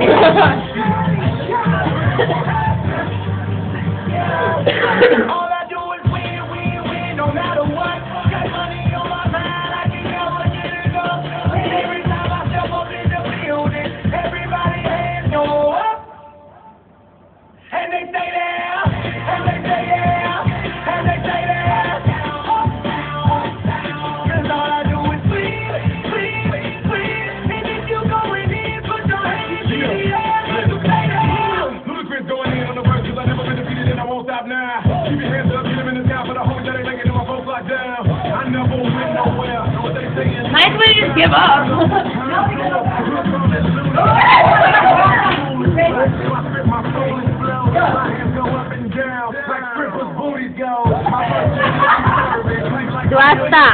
All I do is win, win, win, no matter what. Got money on my mind, I can never get enough. And every time I step up in the building, everybody hands go up. And they stay there, and they say yeah, and they say that. Cause all I do is win, win, win. And if you going in, put your hands in the air, and you say that. Ludacris going in on the verse, cause I never been defeated and I won't stop now. Keep your hands up, get them in the town for the homies that ain't making it, my folks locked down. I never win nowhere. Know what they saying? Nice way to just give up. Do I stop?